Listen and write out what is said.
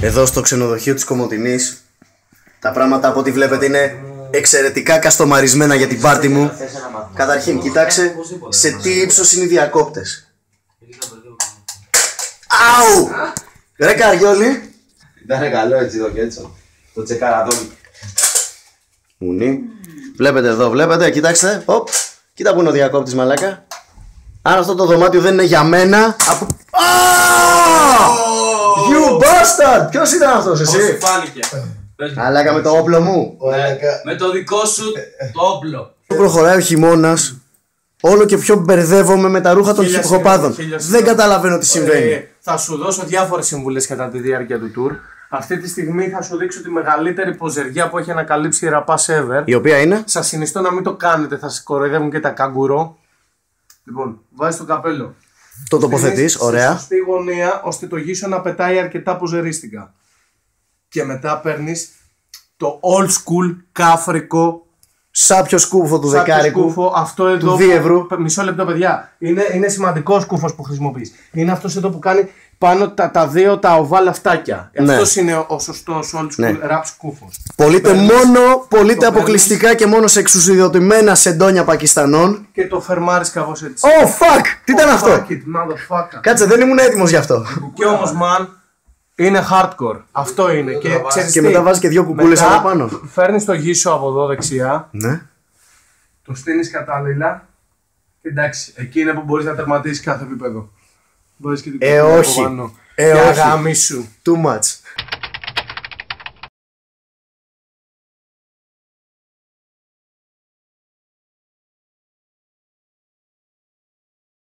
Εδώ στο ξενοδοχείο της Κομοτηνής τα πράγματα από ό,τι βλέπετε είναι εξαιρετικά καστομαρισμένα για την πάρτι μου. Καταρχήν κοιτάξτε σε τι ύψος είναι οι διακόπτες. Αου! Ρε Καριόλη. Ήταν καλό έτσι το κέτσο. Το τσεκαρατόνι. Μουνί. Βλέπετε εδώ, βλέπετε, κοιτάξτε. Οπ. Κοίτα που είναι ο διακόπτης, μαλάκα. Αν αυτό το δωμάτιο δεν είναι για μένα. Από... You bastard! Ποιος ήταν αυτός, εσύ? Πώς φάνηκε? Μαλάκα με το όπλο μου. Με το δικό σου το όπλο. Προχωράει ο χειμώνας. Όλο και πιο μπερδεύομαι με τα ρούχα των χιπχοπάδων. Δεν καταλαβαίνω τι συμβαίνει. Θα σου δώσω διάφορες συμβουλές κατά τη διάρκεια του tour. Αυτή τη στιγμή θα σου δείξω τη μεγαλύτερη ποζεριά που έχει ανακαλύψει η Ραπάς ever. Η οποία είναι? Σας συνιστώ να μην το κάνετε, θα σας κοροϊδεύουν και τα καγκουρό. Λοιπόν, βάζεις το καπέλο. Το τοποθετείς, ωραία. Στη σωστή γωνία ώστε το γύσο να πετάει αρκετά ποζερίστικα. Και μετά παίρνεις το old school κάφρικο. Σάπιο σκούφο του δεκάρικου. Σκούφο, αυτό εδώ. Του δίευρου. Μισό λεπτό, παιδιά. Είναι σημαντικό σκούφος που χρησιμοποιείς. Είναι αυτός εδώ που κάνει πάνω τα δύο τα οβάλ αυτάκια. Ναι. Αυτός είναι ο σωστός old school Ναι. rap σκούφος. Πωλείται αποκλειστικά και μόνο σε εξουσιοδοτημένα σεντόνια Πακιστανών. Και το φερμάρεις κάπως έτσι. Oh fuck! Τι ήταν αυτό? Fuck it, motherfucker. Κάτσε, δεν ήμουν έτοιμος γι' αυτό. Και όμως, man, είναι hardcore. Αυτό είναι. Και, ξέρεις Και τι? μετά βάζει και δύο κουκούλες Μετά από πάνω. Φέρνεις το γύσο από εδώ δεξιά. Ναι. Το στείνεις κατάλληλα. Και εντάξει, εκεί είναι που μπορείς να τερματίσεις κάθε επίπεδο. Μπορείς και την όχι. από πάνω. Όχι. Αγάμι σου. Too much.